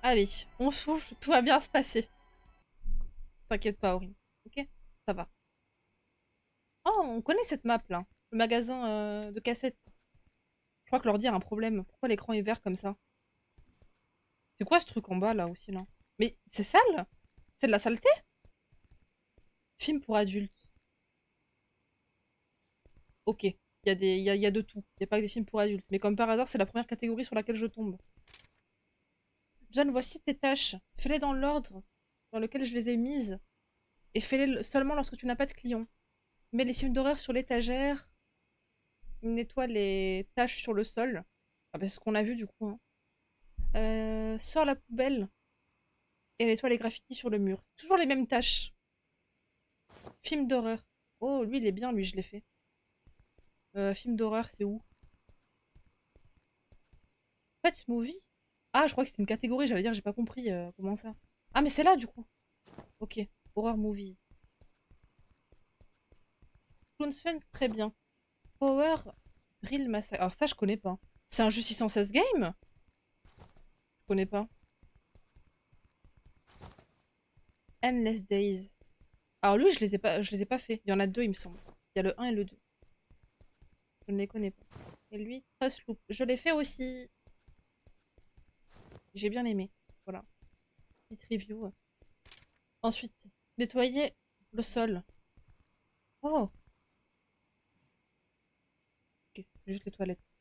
Allez, on souffle, tout va bien se passer. T'inquiète pas, Aurine. Ok? Ça va. Oh, on connaît cette map là. Le magasin de cassettes. Je crois que l'ordi a un problème. Pourquoi l'écran est vert comme ça? C'est quoi ce truc en bas là aussi là? Mais c'est sale? C'est de la saleté? Film pour adultes. Ok. Il y a de tout. Il n'y a pas que des films pour adultes. Mais comme par hasard, c'est la première catégorie sur laquelle je tombe. John, voici tes tâches. Fais-les dans l'ordre dans lequel je les ai mises. Et fais-les seulement lorsque tu n'as pas de clients. Mets les films d'horreur sur l'étagère. Nettoie les taches sur le sol. Ah bah, c'est ce qu'on a vu du coup, hein. Sors la poubelle et nettoie les graffitis sur le mur. Toujours les mêmes tâches. Film d'horreur. Oh, lui, il est bien, lui, je l'ai fait. Film d'horreur, c'est où? Pet movie? Ah, je crois que c'était une catégorie, j'allais dire, j'ai pas compris. Comment ça? Ah, mais c'est là, du coup. Ok. Horror movies. Clown Fun, très bien. Power Drill Massacre. Alors ça, je connais pas. C'est un jeu 616 game? Je connais pas. Endless Days. Alors lui, je les ai pas fait. Il y en a deux, il me semble. Il y a le un et le 2. Je ne les connais pas. Et lui, Trust Loop. Je l'ai fait aussi. J'ai bien aimé. Voilà. Petite review. Ensuite, nettoyer le sol. Oh, ok, c'est juste les toilettes.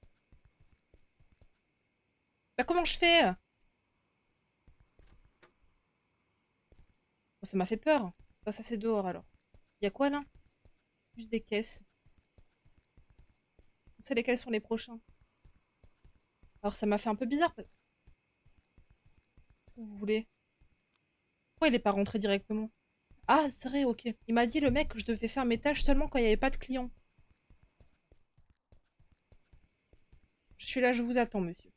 Bah comment je fais? Oh, ça m'a fait peur. Bah, ça c'est dehors alors. Il y a quoi là? Juste des caisses. On sait lesquels sont les prochains. Alors ça m'a fait un peu bizarre. Qu'est-ce que vous voulez? Pourquoi il est pas rentré directement? Ah, c'est vrai, ok. Il m'a dit le mec que je devais faire mes tâches seulement quand il n'y avait pas de clients. Je suis là, je vous attends, monsieur.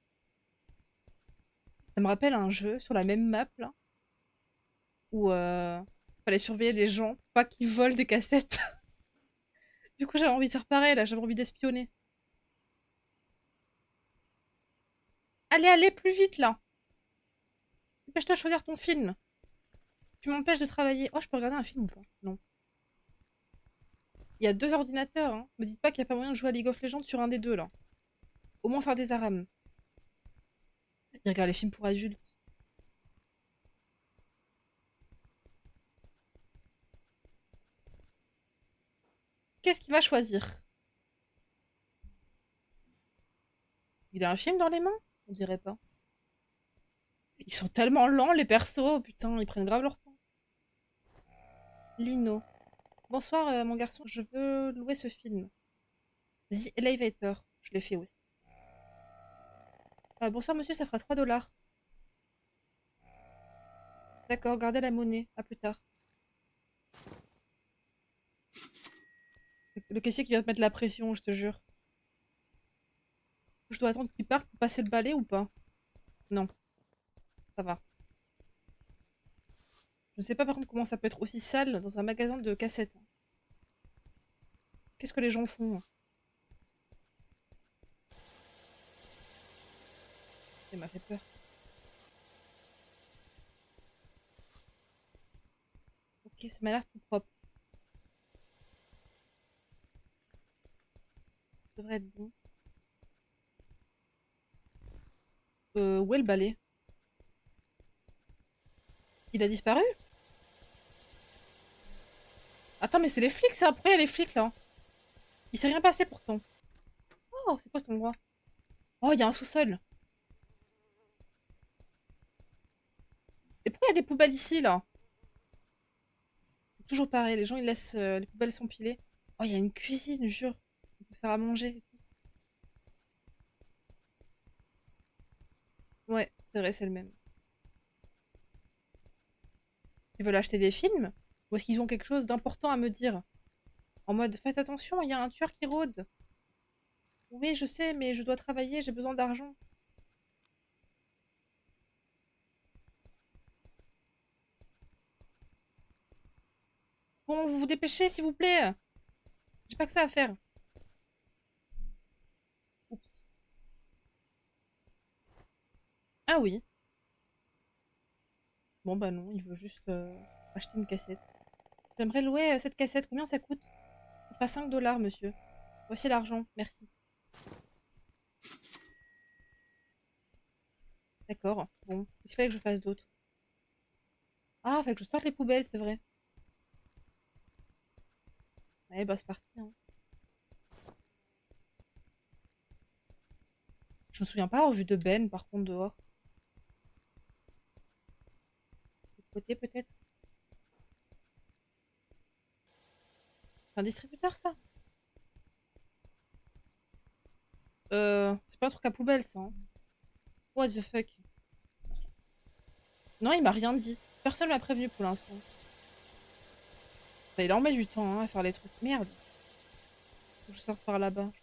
Ça me rappelle un jeu sur la même map là, où fallait surveiller les gens, pour pas qu'ils volent des cassettes. Du coup, j'avais envie de faire pareil là, j'avais envie d'espionner. Allez, allez, plus vite là! Dépêche-toi de choisir ton film. Tu m'empêches de travailler. Oh, je peux regarder un film ou pas? Non. Il y a deux ordinateurs, hein. Me dites pas qu'il n'y a pas moyen de jouer à League of Legends sur un des deux là. Au moins faire des arames. Il regarde les films pour adultes. Qu'est-ce qu'il va choisir? Il a un film dans les mains? On dirait pas. Ils sont tellement lents les persos, putain, ils prennent grave leur temps. Lino. Bonsoir mon garçon, je veux louer ce film. The Elevator. Je l'ai fait aussi. Bonsoir monsieur, ça fera 3 $. D'accord, gardez la monnaie. À plus tard. Le caissier qui va te mettre la pression, je te jure. Je dois attendre qu'il parte pour passer le balai ou pas? Non, ça va. Je ne sais pas par contre comment ça peut être aussi sale dans un magasin de cassettes. Qu'est-ce que les gens font? Il m'a fait peur. Ok, ça m'a l'air tout propre. Ça devrait être bon. Où est le balai? Il a disparu? Attends, mais c'est les flics ça? Pourquoi il y a les flics là? Il s'est rien passé pourtant. Oh, c'est quoi cet endroit? Oh, il y a un sous-sol. Et pourquoi il y a des poubelles ici là? C'est toujours pareil, les gens ils laissent les poubelles s'empiler. Oh, il y a une cuisine, jure. On peut faire à manger. Ouais, c'est vrai, c'est le même. Ils veulent acheter des films? Ou est-ce qu'ils ont quelque chose d'important à me dire? En mode, faites attention, il y a un tueur qui rôde. Oui, je sais, mais je dois travailler, j'ai besoin d'argent. Bon, vous vous dépêchez, s'il vous plaît. J'ai pas que ça à faire. Oups. Ah oui. Bon bah non, il veut juste acheter une cassette. J'aimerais louer cette cassette. Combien ça coûte? Ça fera 5 dollars, monsieur. Voici l'argent, merci. D'accord. Bon, qu'est-ce qu'il fallait que je fasse d'autre? Ah, il fallait que je sorte les poubelles, c'est vrai. Ouais, bah c'est parti, hein. Je me souviens pas avoir vu de Ben, par contre, dehors. De côté, peut-être? C'est un distributeur, ça? C'est pas un truc à poubelle, ça, hein. What the fuck? Non, il m'a rien dit. Personne m'a prévenu pour l'instant. Bah, il en met du temps, hein, à faire les trucs. Merde. Faut que je sorte par là-bas.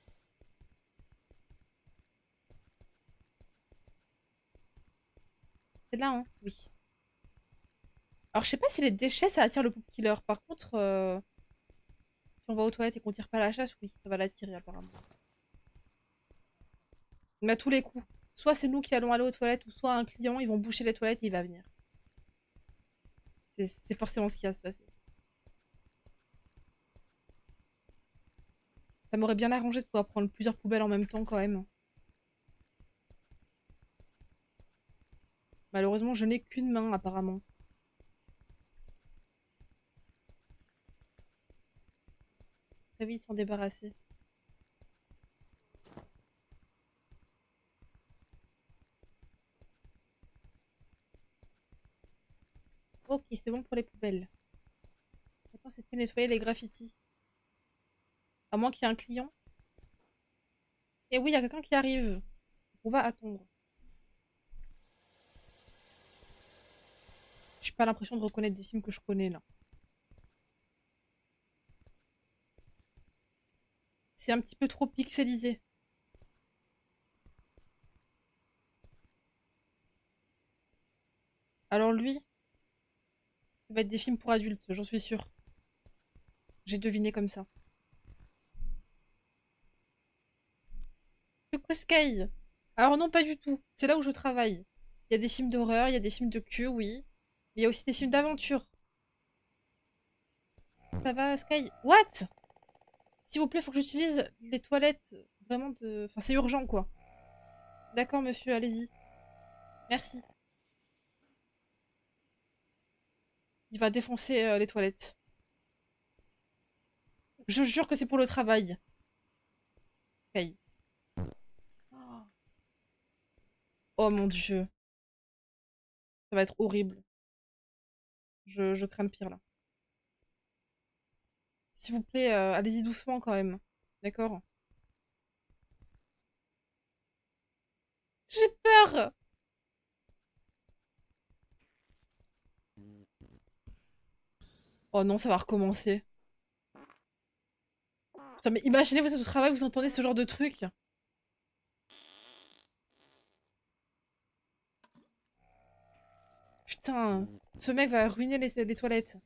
C'est là, hein? Oui. Alors, je sais pas si les déchets, ça attire le poop killer. Par contre, si on va aux toilettes et qu'on tire pas la chasse, oui, ça va l'attirer, apparemment. Mais à tous les coups. Soit c'est nous qui allons aller aux toilettes, ou soit un client, ils vont boucher les toilettes et il va venir. C'est forcément ce qui va se passer. Ça m'aurait bien arrangé de pouvoir prendre plusieurs poubelles en même temps, quand même. Malheureusement, je n'ai qu'une main, apparemment. Très vite, ils sont débarrassés. Ok, c'est bon pour les poubelles. Maintenant, c'était nettoyer les graffitis. À moins qu'il y ait un client. Et oui, il y a quelqu'un qui arrive. On va attendre. J'ai pas l'impression de reconnaître des films que je connais, là. C'est un petit peu trop pixelisé. Alors lui, ça va être des films pour adultes, j'en suis sûre. J'ai deviné comme ça. Le Sky. Alors non, pas du tout. C'est là où je travaille. Il y a des films d'horreur, il y a des films de cul, oui. Mais il y a aussi des films d'aventure. Ça va, Sky? What? S'il vous plaît, faut que j'utilise les toilettes. Vraiment de... Enfin, c'est urgent, quoi. D'accord, monsieur, allez-y. Merci. Il va défoncer les toilettes. Je jure que c'est pour le travail. Sky. Oh mon dieu. Ça va être horrible. Je crains le pire, là. S'il vous plaît, allez-y doucement, quand même. D'accord? J'ai peur! Oh non, ça va recommencer. Putain, mais imaginez, vous êtes au travail, vous entendez ce genre de truc. Putain, ce mec va ruiner les toilettes.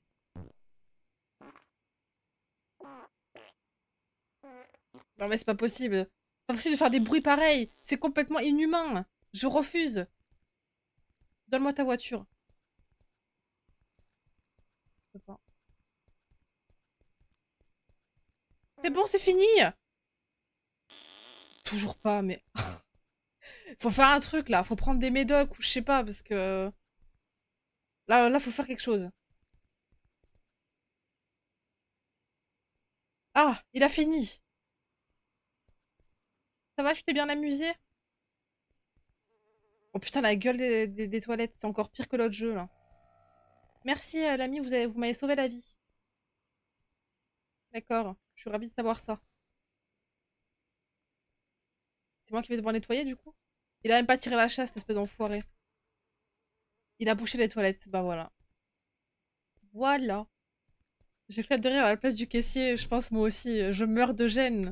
Non mais c'est pas possible. C'est pas possible de faire des bruits pareils. C'est complètement inhumain. Je refuse. Donne-moi ta voiture. Je peux pas. C'est bon, c'est fini. Toujours pas, mais... Faut faire un truc, là. Faut prendre des médocs ou je sais pas, parce que... Là, faut faire quelque chose. Ah, il a fini. Ça va, tu t'es bien amusé? Oh putain, la gueule des toilettes. C'est encore pire que l'autre jeu, là. Merci, l'ami, vous m'avez sauvé la vie. D'accord, je suis ravie de savoir ça. C'est moi qui vais devoir nettoyer, du coup? Il a même pas tiré la chasse, cette espèce d'enfoiré. Il a bouché les toilettes, bah voilà. Voilà. J'ai fait de rire à la place du caissier, je pense moi aussi, je meurs de gêne.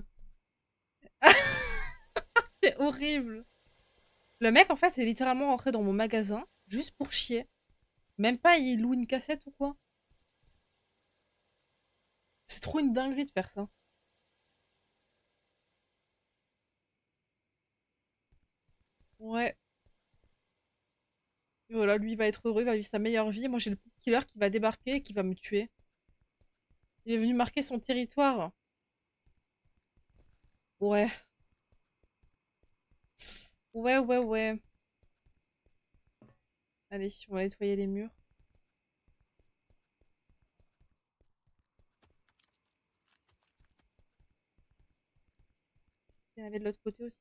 C'est horrible. Le mec, en fait, est littéralement rentré dans mon magasin, juste pour chier. Même pas, il loue une cassette ou quoi. C'est trop une dinguerie de faire ça. Ouais, Voilà, lui il va être heureux, il va vivre sa meilleure vie. Moi j'ai le killer qui va débarquer et qui va me tuer. Il est venu marquer son territoire. Ouais, ouais, ouais, ouais. Allez, on va nettoyer les murs. Il y en avait de l'autre côté aussi.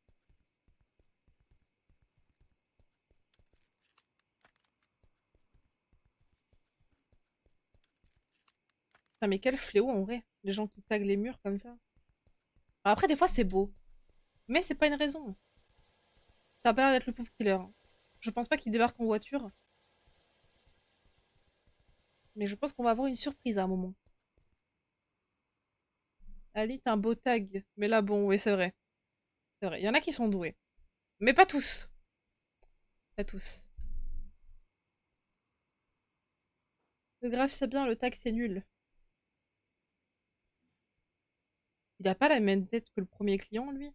Putain, mais quel fléau en vrai, les gens qui taguent les murs comme ça. Alors après, des fois c'est beau, mais c'est pas une raison. Ça a pas l'air d'être le poop killer. Je pense pas qu'il débarque en voiture, mais je pense qu'on va avoir une surprise à un moment. Ali, t'as un beau tag. Mais là, bon, oui, c'est vrai. C'est vrai. Il y en a qui sont doués. Mais pas tous. Pas tous. Le graphe, c'est bien, le tag, c'est nul. Il a pas la même tête que le premier client, lui.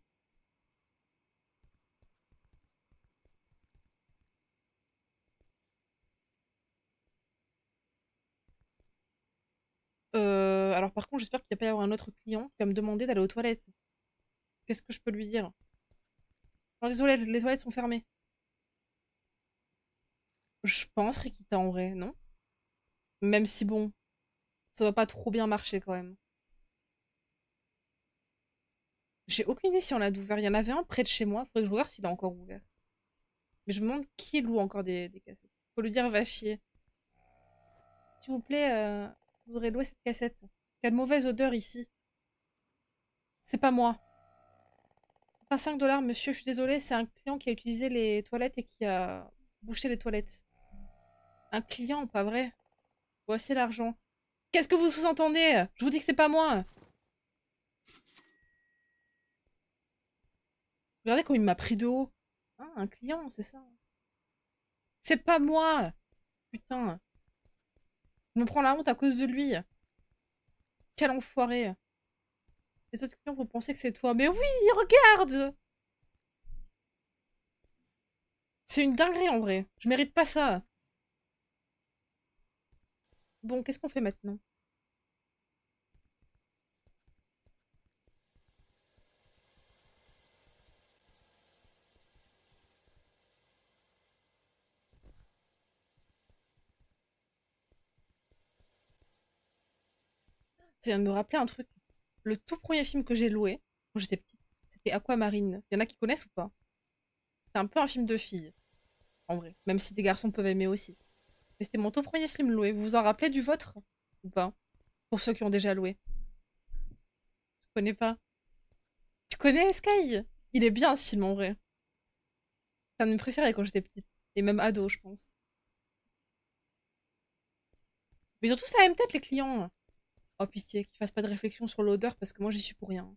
Alors par contre, j'espère qu'il va pas y avoir un autre client qui va me demander d'aller aux toilettes. Qu'est-ce que je peux lui dire? Non, désolé, les toilettes sont fermées. Je pense, Rikita, en vrai, non? Même si, bon, ça va pas trop bien marcher, quand même. J'ai aucune idée si on l'a ouvert. Il y en avait un près de chez moi. Faudrait que je regarde s'il est encore ouvert. Mais je me demande qui loue encore des cassettes. Faut lui dire, va chier. S'il vous plaît, je voudrais louer cette cassette. Quelle mauvaise odeur ici. C'est pas moi. C'est pas 5 dollars, monsieur, je suis désolée. C'est un client qui a utilisé les toilettes et qui a bouché les toilettes. Un client, pas vrai. Voici l'argent. Qu'est-ce que vous sous-entendez? Je vous dis que c'est pas moi. Regardez comme il m'a pris de haut. Ah, un client, c'est ça. C'est pas moi. Putain. Je me prends la honte à cause de lui. Quel enfoiré. Les autres clients vont penser que c'est toi. Mais oui, regarde. C'est une dinguerie en vrai. Je mérite pas ça. Bon, qu'est-ce qu'on fait maintenant? Ça vient de me rappeler un truc. Le tout premier film que j'ai loué, quand j'étais petite, c'était Aquamarine. Il y en a qui connaissent ou pas? C'est un peu un film de filles, en vrai. Même si des garçons peuvent aimer aussi. Mais c'était mon tout premier film loué. Vous vous en rappelez du vôtre? Ou pas? Pour ceux qui ont déjà loué. Je connais pas. Tu connais Sky? Il est bien ce film en vrai. C'est un de mes préférés quand j'étais petite. Et même ado, je pense. Mais ils ont tous la même tête, les clients. Oh, pitié, qu'ils fassent pas de réflexion sur l'odeur parce que moi j'y suis pour rien.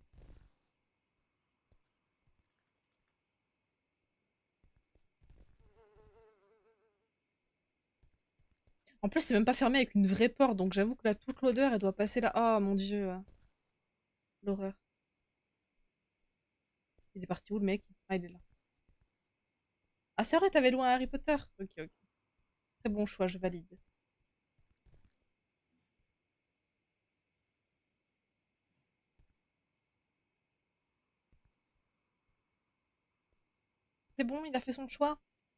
En plus, c'est même pas fermé avec une vraie porte, donc j'avoue que là, toute l'odeur, elle doit passer là. Oh mon dieu, l'horreur. Il est parti où le mec? Ah, il est là. Ah, c'est vrai, t'avais loué un Harry Potter? Ok, ok. Très bon choix, je valide. C'est bon, il a fait son choix.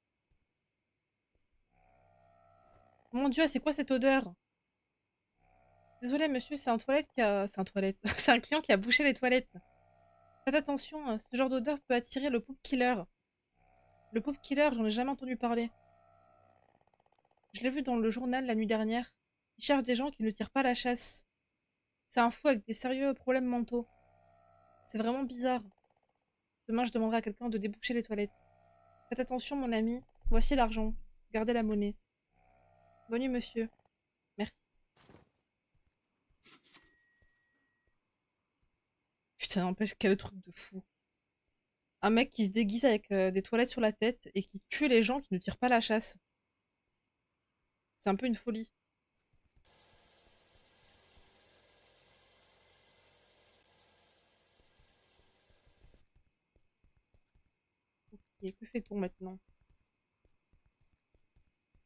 Mon dieu, c'est quoi cette odeur? Désolé, monsieur, c'est un toilette qui a. C'est un toilette. C'est un client qui a bouché les toilettes. Faites attention, ce genre d'odeur peut attirer le poop killer. Le poop killer, j'en ai jamais entendu parler. Je l'ai vu dans le journal la nuit dernière. Il cherche des gens qui ne tirent pas la chasse. C'est un fou avec des sérieux problèmes mentaux. C'est vraiment bizarre. Demain, je demanderai à quelqu'un de déboucher les toilettes. Faites attention, mon ami. Voici l'argent. Gardez la monnaie. Bonne nuit, monsieur. Merci. Putain, n'empêche, quel truc de fou. Un mec qui se déguise avec des toilettes sur la tête et qui tue les gens qui ne tirent pas la chasse. C'est un peu une folie. Et que fait-on maintenant?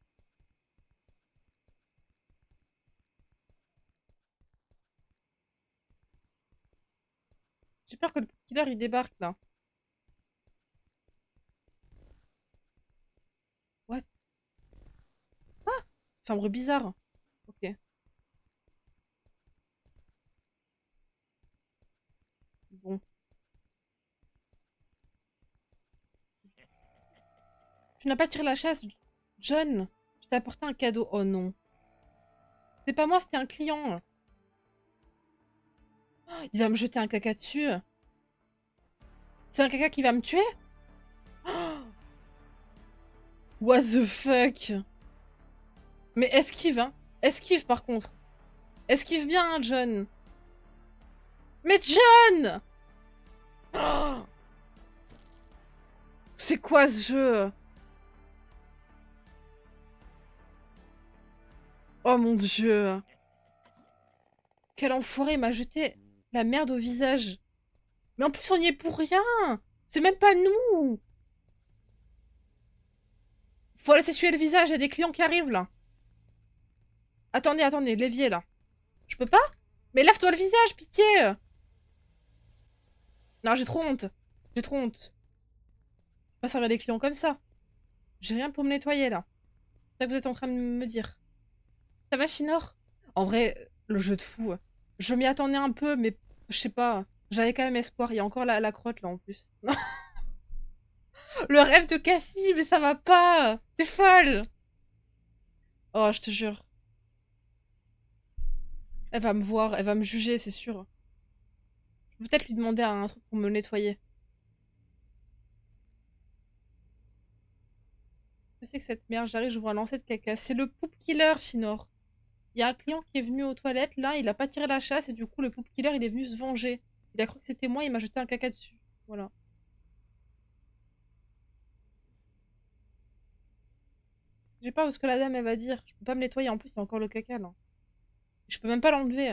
peur que le killer il débarque là. What? Chambre bizarre. Ok. Bon. Tu n'as pas tiré la chasse, John. Je t'ai apporté un cadeau. Oh non. C'est pas moi, c'était un client. Oh, il va me jeter un caca dessus. C'est un caca qui va me tuer? Oh, what the fuck? Mais esquive, hein. Esquive par contre. Esquive bien, hein, John. Mais John! Oh, c'est quoi ce jeu? Oh mon dieu. Quel enfoiré m'a jeté la merde au visage. Mais en plus on y est pour rien. C'est même pas nous. Faut laisser tuer le visage, il y a des clients qui arrivent là. Attendez, attendez, l'évier là. Je peux pas? Mais lave-toi le visage, pitié. Non, j'ai trop honte. J'ai trop honte. Je peux pas servir des clients comme ça. J'ai rien pour me nettoyer là. C'est ça que vous êtes en train de me dire. Ça va, Shinor? En vrai, le jeu de fou. Je m'y attendais un peu, mais je sais pas. J'avais quand même espoir. Il y a encore la crotte là en plus. Le rêve de Cassie, mais ça va pas. T'es folle. Oh, je te jure. Elle va me voir, elle va me juger, c'est sûr. Je peux peut-être lui demander un truc pour me nettoyer. Je sais que cette merde, j'arrive, je vois un lancer de caca. C'est le poop killer, Shinor. Il y a un client qui est venu aux toilettes, là, il a pas tiré la chasse, et du coup, le poop killer, il est venu se venger. Il a cru que c'était moi, il m'a jeté un caca dessus. Voilà. J'ai peur de ce que la dame, elle va dire. Je peux pas me nettoyer, en plus, c'est encore le caca, là. Je peux même pas l'enlever.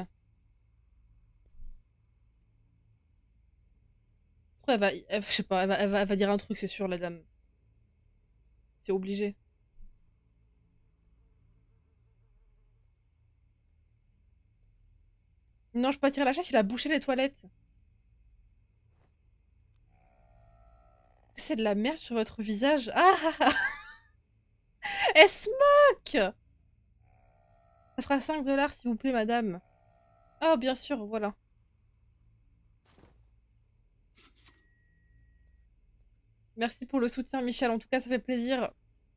Ça se trouve, je sais pas, elle va dire un truc, c'est sûr, la dame. C'est obligé. Non, je peux pas tirer la chasse, il a bouché les toilettes. C'est de la merde sur votre visage. Ah ah ah. Elle se moque. Ça fera 5 $ s'il vous plaît, madame. Oh, bien sûr, voilà. Merci pour le soutien, Michel. En tout cas, ça fait plaisir.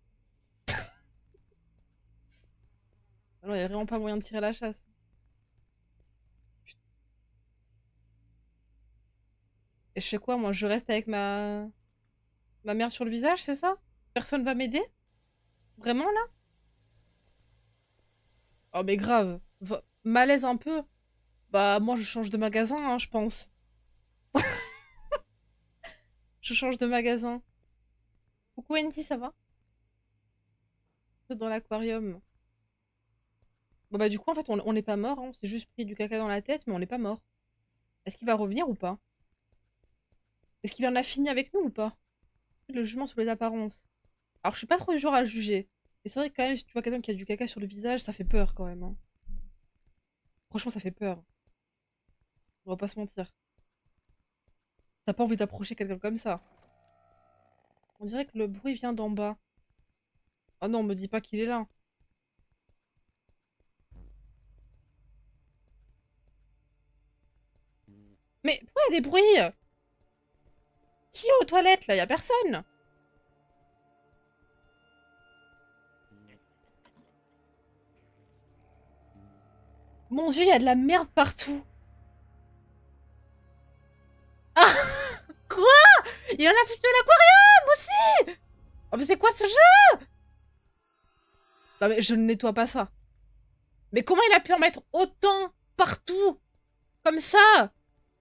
Non, il n'y a vraiment pas moyen de tirer la chasse. Putain. Et je fais quoi, moi? Je reste avec ma mère sur le visage, c'est ça? Personne va m'aider? Vraiment, là? Oh, mais grave. Malaise un peu. Bah, moi, je change de magasin, hein, je pense. Je change de magasin. Coucou, Andy, ça va? Dans l'aquarium. Bon, bah, du coup, en fait, on n'est pas mort, hein. On s'est juste pris du caca dans la tête, mais on n'est pas mort. Est-ce qu'il va revenir ou pas? Est-ce qu'il en a fini avec nous ou pas? Le jugement sur les apparences. Alors, je suis pas trop du genre à juger. Mais c'est vrai que quand même, si tu vois quelqu'un qui a du caca sur le visage, ça fait peur quand même, hein. Franchement, ça fait peur. On va pas se mentir. T'as pas envie d'approcher quelqu'un comme ça. On dirait que le bruit vient d'en bas. Oh non, on me dit pas qu'il est là. Mais pourquoi il y a des bruits? Qui est aux toilettes là? Y a personne. Mon dieu, il y a de la merde partout. Ah, quoi? Il y en a foutu de l'aquarium aussi. Oh, mais c'est quoi ce jeu? Non mais je ne nettoie pas ça. Mais comment il a pu en mettre autant partout? Comme ça?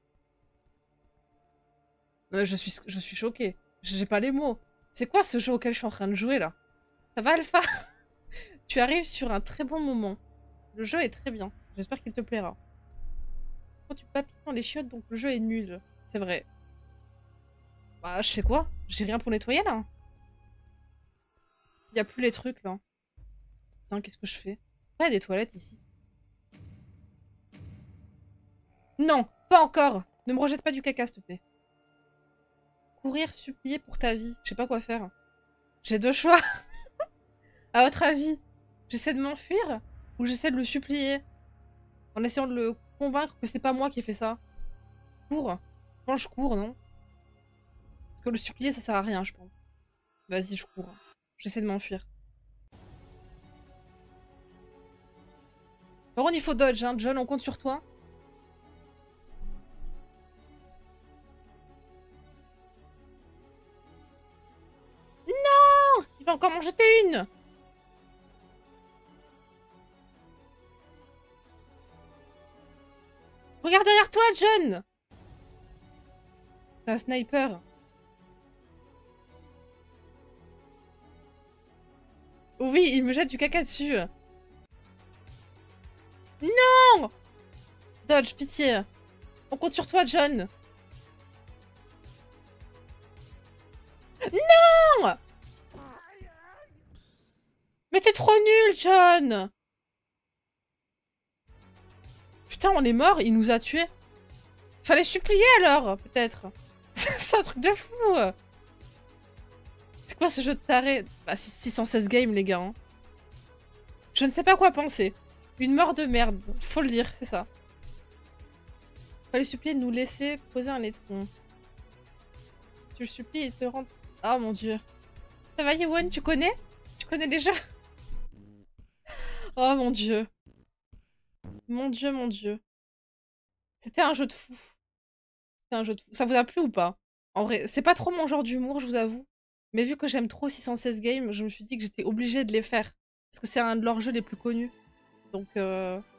Je suis choquée. J'ai pas les mots. C'est quoi ce jeu auquel je suis en train de jouer là? Ça va, Alpha? Tu arrives sur un très bon moment. Le jeu est très bien. J'espère qu'il te plaira. Quand tu papilles dans les chiottes, donc le jeu est nul. C'est vrai. Bah, je fais quoi? J'ai rien pour nettoyer là. Y a plus les trucs là. Putain, qu'est-ce que je fais? Il y a des toilettes ici. Non, pas encore. Ne me rejette pas du caca, s'il te plaît. Courir, supplier pour ta vie. Je sais pas quoi faire. J'ai deux choix. À votre avis, j'essaie de m'enfuir ou j'essaie de le supplier en essayant de le convaincre que c'est pas moi qui ai fait ça. Cours. Quand je cours, non? Parce que le supplier, ça sert à rien, je pense. Vas-y, je cours. J'essaie de m'enfuir. Par contre, il faut dodge, hein. John, on compte sur toi. Non! Il va encore m'en jeter une! Regarde derrière toi, John! C'est un sniper. Oui, il me jette du caca dessus. Non! Dodge, pitié. On compte sur toi, John. Non! Mais t'es trop nul, John! Putain, on est mort, il nous a tués. Fallait supplier alors, peut-être. C'est un truc de fou. C'est quoi ce jeu de taré? Bah, c'est 616 games, les gars. Hein. Je ne sais pas quoi penser. Une mort de merde, faut le dire, c'est ça. Fallait supplier de nous laisser poser un étron. Tu le supplies et te rend... Oh mon dieu. Ça va, Yewan, tu connais? Tu connais déjà? Oh mon dieu. Mon dieu, mon dieu. C'était un jeu de fou. C'était un jeu de fou. Ça vous a plu ou pas? En vrai, c'est pas trop mon genre d'humour, je vous avoue. Mais vu que j'aime trop 616 games, je me suis dit que j'étais obligée de les faire. Parce que c'est un de leurs jeux les plus connus. Donc,